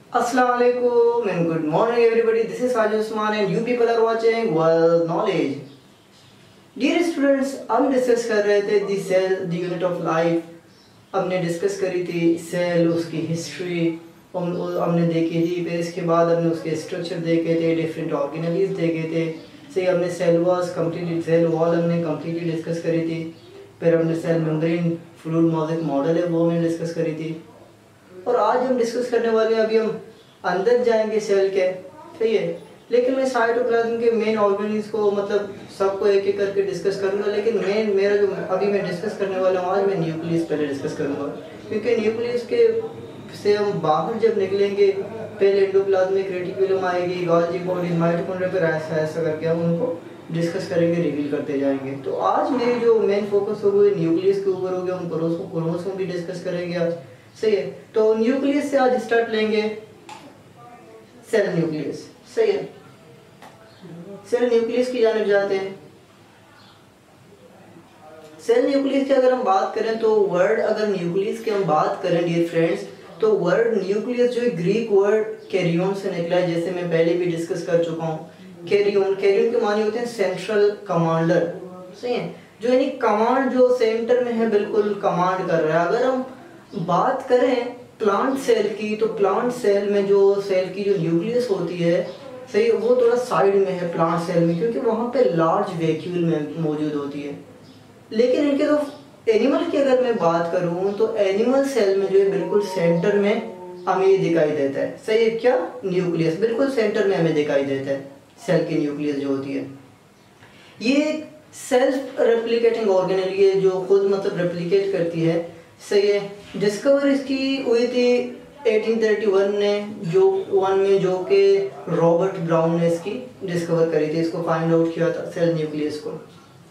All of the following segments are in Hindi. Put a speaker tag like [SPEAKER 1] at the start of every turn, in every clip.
[SPEAKER 1] Assalamualaikum and good morning everybody. This is Sajid Usman and you people are watching World Knowledge. Dear students, हम डिस्कस कर रहे थे the cell the unit of life. हमने डिस्कस करी थी सेल, उसकी हिस्ट्री हमने देखी थी. फिर इसके बाद हमने उसके स्ट्रक्चर देखे थे, डिफरेंट ऑर्गेनेलिज देखे थे. सही, हमने cell wall completely, cell wall हमने कंप्लीटली डिस्कस करी थी. फिर हमने cell membrane fluid molecule model है वो हमने डिस्कस करी थी. और आज हम डिस्कस करने वाले हैं, अभी हम अंदर जाएंगे सेल के. सही है, लेकिन मैं साइटोप्लाज्म के मेन ऑर्गेनेल्स को मतलब सबको एक एक करके डिस्कस करूंगा. लेकिन मेन मेरा जो अभी मैं डिस्कस करने वाला हूँ आज, मैं न्यूक्लियस पहले डिस्कस करूंगा. क्योंकि न्यूक्लियस के से हम बाहर जब निकलेंगे, पहले एंडोप्लाज्मिक रेटिकुलम आएगी, गोल्गी बॉडी, माइटोकॉन्ड्रिया, पर ऐसा ऐसा करके हम उनको डिस्कस करेंगे, रिवील करते जाएंगे. तो आज मेरी जो मेन फोकस होगा वो न्यूक्लियस के ऊपर होगा. हम क्रोमोसोम भी डिस्कस करेंगे आज. सही है, तो न्यूक्लियस से आज स्टार्ट लेंगे. Cell nucleus. सही है, सेल न्यूक्लियस की जानिब जाते हैं. सेल न्यूक्लियस की अगर हम बात करें तो वर्ड, अगर न्यूक्लियस की हम बात करें डियर फ्रेंड्स, तो वर्ड न्यूक्लियस जो है ग्रीक वर्ड कैरियन से निकला है, जैसे मैं पहले भी डिस्कस कर चुका हूँ. कैरियन के माने होते हैं सेंट्रल कमांडर. सही है, जो यानी कमांड जो सेंटर में है, बिल्कुल कमांड कर रहा है. अगर हम बात करें प्लांट सेल की, तो प्लांट सेल में जो सेल की जो न्यूक्लियस होती है, सही, वो थोड़ा साइड में है प्लांट सेल में, क्योंकि वहाँ पे लार्ज वैक्यूल में मौजूद होती है. लेकिन इनके तो एनिमल की अगर मैं बात करूँ तो एनिमल सेल में जो है बिल्कुल सेंटर में हमें ये दिखाई देता है. सही है, क्या न्यूक्लियस बिल्कुल सेंटर में हमें दिखाई देता है. सेल की न्यूक्लियस जो होती है ये सेल्फ रेप्लिकेटिंग ऑर्गेनेल, ये जो खुद मतलब रेप्लिकेट करती है. सही है, डिस्कवर इसकी हुई थी 1831 में, जो कि रॉबर्ट ब्राउन ने इसकी डिस्कवर करी थी, इसको फाइंड आउट किया था सेल न्यूक्लियस को.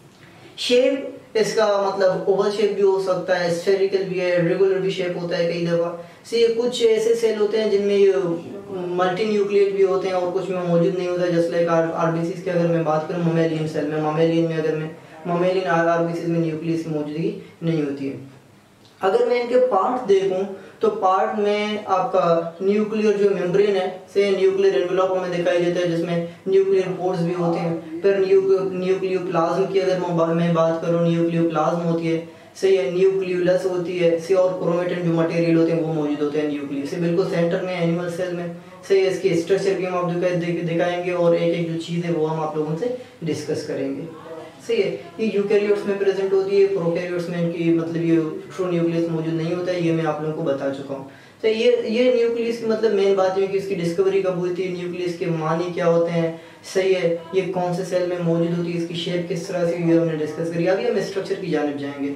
[SPEAKER 1] शेप इसका मतलब ओवल शेप भी हो सकता है, स्फेरिकल भी है, रेगुलर भी शेप होता है कई दफ़ा. से कुछ ऐसे सेल होते हैं जिनमें ये मल्टी न्यूक्लिएट भी होते हैं और कुछ में मौजूद नहीं होता. जैसे लाइक आरबीसीज की अगर मैं बात करूँ, ममेलियन सेल में, ममेलियन आरबीसीज में न्यूक्लियस की मौजूदगी नहीं होती है. अगर मैं इनके पार्ट देखूं तो पार्ट में आपका न्यूक्लियर जो मेम्ब्रेन है, से न्यूक्लियर एनवेलप हमें दिखाई देता है, जिसमें न्यूक्लियर पोर्स भी होते हैं. फिर न्यूक्लियोप्लाज्म की अगर मैं बात करूं, न्यूक्लियोप्लाज्म होती है. सही है, न्यूक्लियोलस होती है. से और क्रोमेटिन जो मटेरियल होते हैं वो मौजूद होते हैं न्यूक्लियस से बिल्कुल सेंटर में, एनिमल सेल में. सही है, इसके स्ट्रक्चर भी हम आप दिखाएंगे और एक एक जो चीज़ है वो हम आप लोगों से डिस्कस करेंगे. सही है, ये यूकैरियोट्स में प्रेजेंट होती है, प्रोकैरियोट्स में इनकी मतलब ये ट्रू न्यूक्लियस मौजूद नहीं होता है. ये मैं आप लोगों को बता चुका हूँ. तो ये न्यूक्लियस की मतलब मेन बात है कि इसकी डिस्कवरी कब हुई थी, न्यूक्लियस के मानी क्या होते हैं. सही है, ये कौन से सेल में मौजूद होती है, इसकी शेप किस तरह से, ये हमने डिस्कस करी. अभी हम स्ट्रक्चर की जानिब जाएंगे.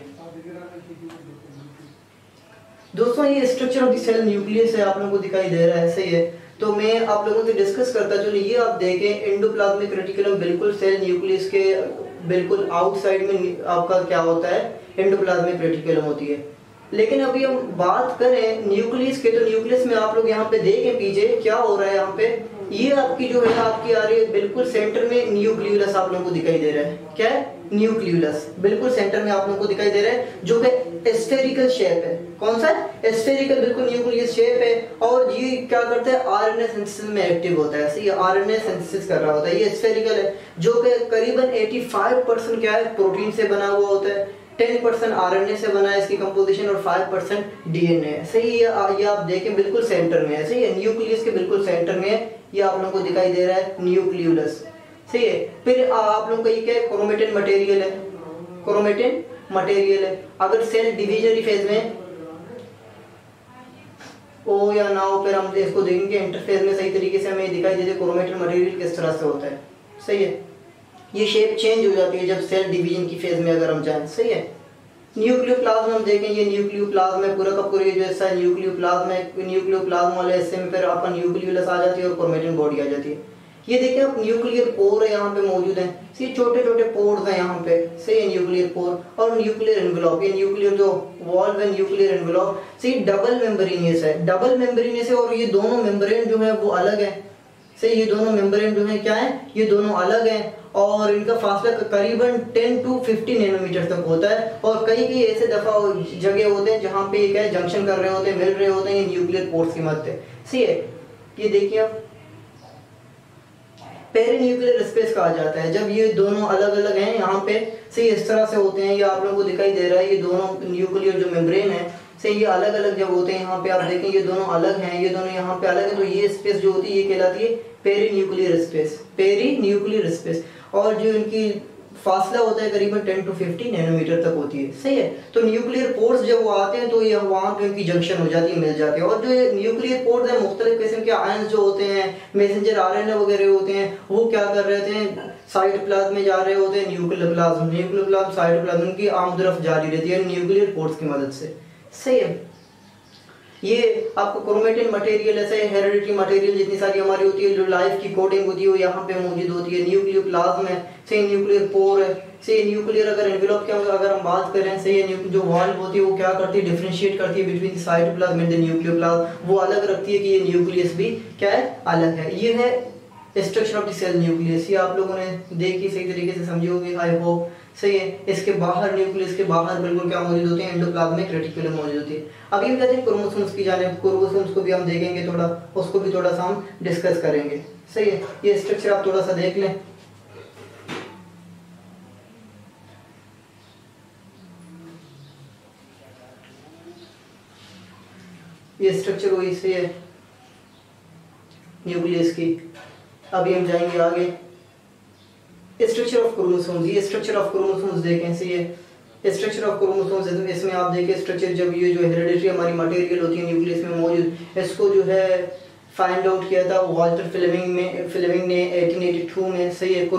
[SPEAKER 1] दोस्तों, ये structure of the cell nucleus है, आप लोगों को दिखाई दे रहा है. सही है, तो मैं आप लोगों से डिस्कस करता चलो. ये आप देखें, एंडोप्लाज्मिक रेटिकुलम बिल्कुल सेल न्यूक्लियस के बिल्कुल आउटसाइड में आपका क्या होता है, एंडोप्लाज्मिक रेटिकुलम होती है. लेकिन अभी हम बात करें न्यूक्लियस के, तो न्यूक्लियस में आप लोग यहाँ पे देखें पीछे क्या हो रहा है. यहाँ पे ये आपकी जो है आपकी आ रही है बिल्कुल सेंटर में न्यूक्लियोलस आप लोगों को दिखाई दे रहा है. क्या है, न्यूक्लियोलस बिल्कुल सेंटर में आप लोगों को दिखाई दे रहा है, जो कि स्फेरिकल शेप है. कौन सा है, स्फेरिकल बिल्कुल न्यूक्लियस शेप है. और ये क्या करता है, आरएनए सिंथेसिस में एक्टिव होता है. सही है, आरएनए सिंथेसिस कर रहा होता है. ये स्फेरिकल है, जो कि करीबन 85% क्या है, प्रोटीन से बना हुआ होता है. 10% आरएनए से बना है इसकी कंपोजिशन और 5% डीएनए है. सही है, ये आप देखें बिल्कुल सेंटर में है. सही है, न्यूक्लियस के बिल्कुल सेंटर में है. ये आप लोगों को दिखाई दे रहा है न्यूक्लियोलस. सही है, फिर आप लोगों का ये क्या है, क्रोमेटिन मटेरियल है. क्रोमेटिन मटेरियल है. अगर सेल डिविजनरी फेज में ओ या ना हो, फिर हम इसको देखेंगे इंटरफेज में सही तरीके से हमें दिखाई देते क्रोमेटिन मटेरियल किस तरह से होता है. सही है, ये शेप चेंज हो जाती है जब सेल डिवीजन की फेज में अगर हम जाएं. सही है, न्यूक्लियोप्लाज्म हम देखें, ये न्यूक्लियोप्लाज्म है पूरा का पूरा. जो ऐसा न्यूक्लियोप्लाज्म है, न्यूक्लियोप्लाज्म वाले हिस्से में फिर आपका न्यूक्लियोलस आ जाती है और क्रोमेटिन बॉडी आ जाती है. ये देखिए आप, न्यूक्लियर पोर है यहाँ पे मौजूद है. ये छोटे छोटे पोर्स हैं यहाँ पे. सही है, न्यूक्लियर पोर और न्यूक्लियर एनवेलप. ये न्यूक्लियर जो वॉल्व है, न्यूक्लियर एनवेलप. सही, डबल मेम्ब्रेनियस है, डबल मेम्ब्रेनियस है. और ये दोनों मेम्ब्रेन जो है वो अलग है. सही, ये दोनों मेम्ब्रेन जो है क्या है, ये दोनों अलग हैं. और इनका फासला करीबन 10 to 50 नैनोमीटर तक होता है. और कई कई ऐसे दफा जगह होते हैं जहाँ पे क्या है, जंक्शन कर रहे होते हैं, मिल रहे होते हैं न्यूक्लियर पोर्स की मदद से. सही है, ये देखिए आप, पेरिन्यूक्लियर स्पेस कहा जाता है जब ये दोनों अलग अलग हैं यहाँ पे से इस तरह से होते हैं। ये आप लोगों को दिखाई दे रहा है, ये दोनों न्यूक्लियर जो मेम्ब्रेन है से ये अलग अलग जब होते हैं यहाँ पे आप देखें ये दोनों अलग हैं, ये दोनों यहाँ पे अलग है, तो ये स्पेस जो होती है ये कहलाती है पेरिन्यूक्लियर स्पेस, पेरिन्यूक्लियर स्पेस। और जो इनकी फासला होता है करीबन 10 to 50 नैनोमीटर तक होती है, सही है। तो न्यूक्लियर पोर्स जब वो आते हैं तो ये वहाँ पे उनकी जंक्शन हो जाती है, मिल जाते हैं। और जो न्यूक्लियर पोर्स है मुख्तलिफ किस्म के आयंस जो होते हैं, मैसेंजर आरएनए वगैरह होते हैं, वो क्या कर रहे थे, साइटोप्लाज्म में जा रहे होते हैं, न्यूक्लियर प्लाज्म साइटोप्लाज्म उनकी आम तरफ जारी रहती है न्यूक्लियर पोर्स की मदद से, सही है। ये आपको क्रोमेटिन मटेरियल ऐसे हेरिडिटरी मटेरियल जितनी सारी हमारी होती है जो लाइफ की कोडिंग होती है वो यहाँ पे मौजूद होती है। न्यूक्लियर प्लाज्म है, से न्यूक्लियर पोर है, से न्यूक्लियर अगर एनवेलप के अगर हम बात करें से ये जो वॉल्व होती है वो क्या करती है, डिफरेंशिएट करती है between cytoplasm and the nuclear plasm, वो अलग रखती है कि ये न्यूक्लियस भी क्या है, अलग है। ये है structure of the cell nucleus, ये आप लोगों ने देखी सही तरीके से समझी होगी आई होप, सही है। इसके बाहर न्यूक्लियस के बाहर बिल्कुल क्या मौजूद होते हैं, एंडोप्लाज्मिक रेटिकुलम मौजूद होती है। अभी हम कहते हैं क्रोमोसोम्स की जाने, क्रोमोसोम्स को भी हम देखेंगे थोड़ा, उसको भी थोड़ा सा हम डिस्कस करेंगे, सही है। ये स्ट्रक्चर आप थोड़ा सा देख लें। ये स्ट्रक्चर हुई से है न्यूक्लियस की। अभी हम जाएंगे आगे, स्ट्रक्चर ऑफ क्रोमोसोम्स। ये स्ट्रक्चर ऑफ क्रोमोसोम्स देखें, सही है। स्ट्रक्चर ऑफ क्रोमोसोम्स इसमें आप देखिए स्ट्रक्चर जब ये जो हेरिडिटरी हमारी मटेरियल होती है न्यूक्लियस में मौजूद, इसको जो है फाइंड आउट किया था वाल्टर फ्लेमिंग ने 1882 में, सही है।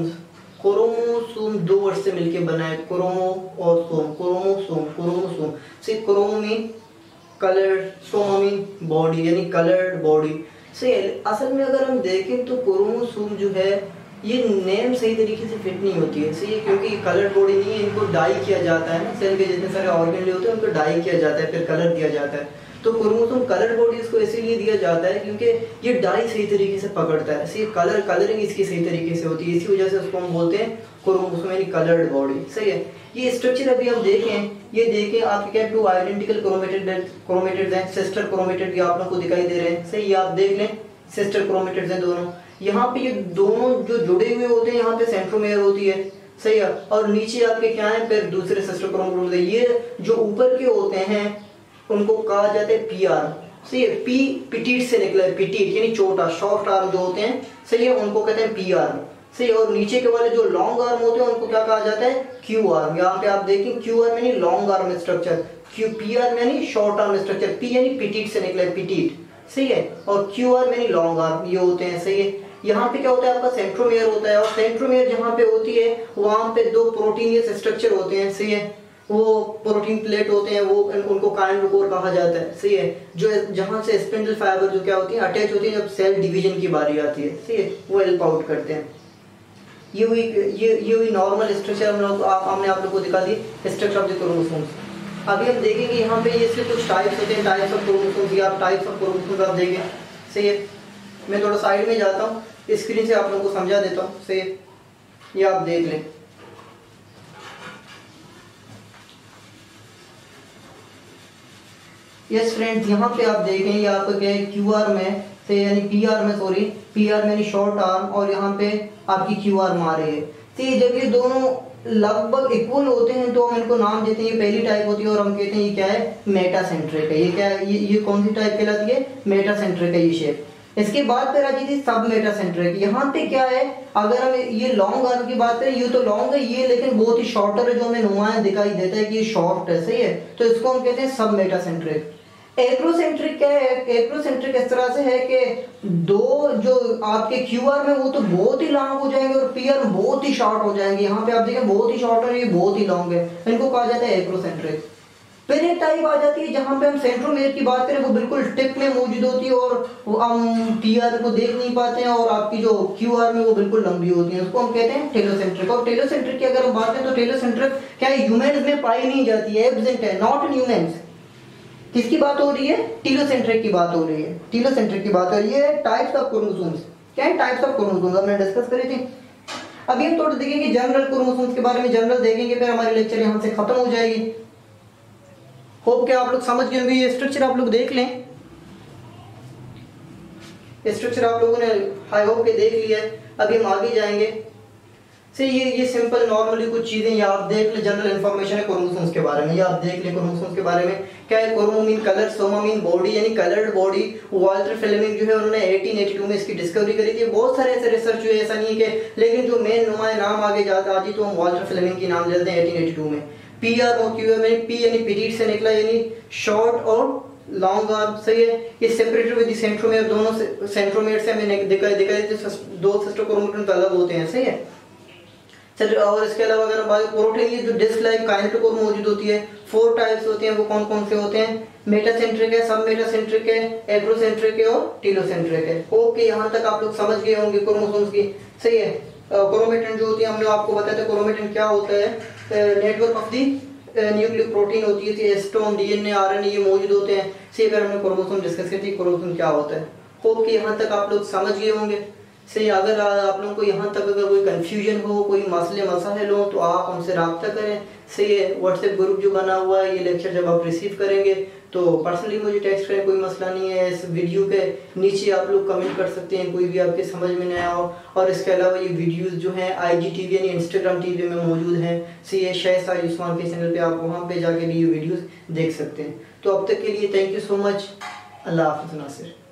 [SPEAKER 1] क्रोमोसोम दो वर्ड से मिलके बना है, क्रोमो और सोम, क्रोमोसोम से chromo mean coloured, soma mean body यानी कलर्ड बॉडी, सही है। असल में अगर हम देखें तो क्रोमोसोम जो है ये नेम सही तरीके से फिट नहीं होती है, सही है, क्योंकि कलर बॉडी नहीं है, इनको डाई किया जाता है ना, सेल के जितने सारे ऑर्गन होते हैं उनको डाई किया जाता है, फिर कलर दिया जाता है। तो क्रोमोसोम कलर बॉडी इसको इसीलिए दिया जाता है क्योंकि ये डाई सही तरीके से पकड़ता है, सही, कलरिंग इसकी सही तरीके से होती है, इसी वजह से उसको हम बोलते हैं क्रोमोसोम यानी कलर्ड बॉडी, सही है। ये स्ट्रक्चर अभी हम देखें, ये देखें आपके क्या टू आइडेंटिकल क्रोमेटिड्स हैं, सिस्टर क्रोमेटिड आप लोगों को दिखाई दे रहे हैं, सही, ये आप देख लें सिस्टर क्रोमेटिड्स हैं दोनों। यहाँ पे ये दोनों जो जुड़े हुए होते हैं यहाँ पे सेंट्रोमेयर होती है, सही है, और नीचे आपके क्या है फिर दूसरे सिस्टर क्रोमेटिड। ये जो ऊपर के होते हैं उनको कहा जाता है पीआर, सही है। पी पिटीट से निकला है, पिटीट यानी छोटा, शॉर्ट आर्म जो होते हैं, सही है, उनको कहते हैं पीआर, सही। और नीचे के वाले जो लॉन्ग आर्म होते हैं उनको क्या कहा जाता है, क्यू आर्म। यहाँ पे आप देखें क्यू आर्म यानी long arm structure, Q P arm यानी शॉर्ट आर्म स्ट्रक्चर, पी यानी पिटीट से निकला है, पिटीट, सही है, और क्यू आर्म यानी लॉन्ग आर्म, ये होते हैं, सही है। यहाँ पे क्या होता है आपका सेंट्रोमेयर होता है, और सेंट्रोमेयर जहाँ पे होती है वहां पे दो प्रोटीनियस स्ट्रक्चर होते हैं, सही है, वो प्रोटीन प्लेट होते हैं, वो उनको काइनेटोकोर कहा जाता है, सही है, जो जहाँ से स्पिंडल फाइबर जो क्या होती है अटैच होती है जब सेल डिवीजन की बारी आती है, सही है, वो हेल्प आउट करते हैं। ये हुई नॉर्मल स्ट्रक्चर हमने आप लोग को दिखा दी स्ट्रक्चर ऑफ द क्रोमोसोम्स। अभी हम देखेंगे यहाँ पे इसके कुछ टाइप्स होते हैं, टाइप्स ऑफ क्रोमोसोम्स, या आप टाइप्स ऑफ क्रोमोसोम्स आप देखें, सही है। मैं थोड़ा साइड में जाता हूँ, स्क्रीन से आप लोगों को समझा देता हूँ, सही है, ये आप देख लें। यस फ्रेंड्स, यहाँ पे आप देखें ये आपको क्या है, क्यू आर में से यानी पी आर में, सॉरी पी आर में यानी शॉर्ट आर्म, और यहाँ पे आपकी क्यू आर आ रही है। तो जब ये दोनों लगभग इक्वल होते हैं तो हम इनको नाम देते हैं, ये पहली टाइप होती है और हम कहते हैं ये क्या है, मेटासेंट्रिक है। ये क्या है, ये कौन सी टाइप कहलाती है, मेटासेंट्रिक है ये शेप। इसके बाद फिर आ जाती है सब मेटासेंट्रिक। यहाँ पे क्या है, अगर हम ये लॉन्ग आर्म की बात करें, ये तो लॉन्ग है ये, लेकिन बहुत ही शॉर्टर है, जो हमें नुमाया दिखाई देता है कि ये शॉर्ट है, सही है, तो इसको हम कहते हैं सब मेटासेंट्रिक। एक्रोसेंट्रिक क्या है, एक्रोसेंट्रिक इस तरह से है कि दो जो आपके क्यू आर में वो तो बहुत ही लॉन्ग हो जाएंगे और पी आर में बहुत ही शॉर्ट हो जाएंगे। यहाँ पे आप देखें बहुत ही शॉर्ट है, ये बहुत ही लॉन्ग है, इनको कहा जाता है एक्रोसेंट्रिक। फिर एक टाइप आ जाती है जहां पे हम सेंट्रोमेयर की बात करें, वो बिल्कुल टिप में मौजूद होती है और वो हम पी आर को देख नहीं पाते हैं, और आपकी जो क्यू आर में वो बिल्कुल लंबी होती है, उसको हम कहते हैं टेलोसेंट्रिक। और टेलोसेंट्रिक की अगर हम बात करें तो टेलोसेंट्रिक क्या है, ह्यूमन्स में पाई नहीं जाती है, एब्सेंट है, नॉट इन ह्यूमन्स। किसकी बात हो रही है, टीलोसेंट्रिक की बात हो रही है, टीलोसेंट्रिक की बात हो रही है। टाइप्स ऑफ क्रोमोसोम्स क्या है, टाइप्स ऑफ क्रोमोसोम्स हमने डिस्कस करी थी। अभी हम थोड़ा देखेंगे जनरल क्रोमोसोम्स के बारे में, जनरल देखेंगे, फिर हमारी लेक्चर यहाँ से खत्म हो जाएगी। होप कि आप लोग समझ गए होंगे। ये स्ट्रक्चर आप लोग देख लें, स्ट्रक्चर आप लोगों ने आई होप के देख लिया है। अभी हम आगे जाएंगे। से ये सिंपल नॉर्मली कुछ चीजें ये आप देख ले, जनरल इन्फॉर्मेशन है क्रोमोसोम्स के बारे में, ये आप देख ले क्रोमोसोम्स के बारे में क्या है। Chromo mean colour, soma mean body यानी कलर्ड बॉडी। वाल्टर फ्लेमिंग जो है उन्होंने 1882 में इसकी डिस्कवरी करी थी। बहुत सारे ऐसे रिसर्च हुए, ऐसा नहीं है कि, लेकिन जो मेन नुमाया नाम आगे जाता आज तो हम वाल्टर फ्लेमिंग की नाम लेते हैं 1882 में। PROQ में पी यानी पीरियड से निकला, यानी शॉर्ट और लॉन्ग आर्म, सही है। ये सेपरेटेड विद द सेंट्रोमेयर, दोनों से सेंट्रोमेयर से हमें दिखाई दो सिस्टर क्रोमैटिन अलग होते हैं, सही है। और इसके अलावा अगर हम बात प्रोटीन की जो डिस्क लाइक काइनेटोकोर मौजूद होती है, 4 टाइप्स होते हैं। वो कौन कौन से होते हैं? मेटासेंट्रिक है, सब मेटासेंट्रिक है, एग्रोसेंट्रिक है और टीलोसेंट्रिक है। ओके, यहाँ तक आप लोग समझ गए होंगे क्रोमोसोम्स की, सही है। क्रोमैटिन जो होती है, हमने आपको बताया था क्रोमैटिन क्या होता है। Network of the nuclear protein होती है, हिस्टोन, डीएनए, आरएनए ये मौजूद होते हैं। सही, अगर हमने क्रोमोसोम डिस्कस की थी क्रोमोसोम क्या होता है। होप कि यहाँ तक आप लोग समझ गए होंगे, सही। अगर आप लोगों को यहाँ तक अगर कोई कंफ्यूजन हो, कोई मसले मसाइल हो तो आप हमसे रब्ता करें, सही है। व्हाट्सएप ग्रुप जो बना हुआ है, ये लेक्चर जब आप रिसीव करेंगे तो पर्सनली मुझे टेक्स्ट करें, कोई मसला नहीं है। इस वीडियो के नीचे आप लोग कमेंट कर सकते हैं, कोई भी आपके समझ में नहीं आया हो। और इसके अलावा ये वीडियोस जो हैं IGTV यानी इंस्टाग्राम TV में मौजूद हैं, सही है। शायद साजिद उस्मान के चैनल पे आप वहाँ पे जाके भी ये वीडियोस देख सकते हैं। तो अब तक के लिए थैंक यू सो मच। अल्लाह हाफ़िज़ नासिर।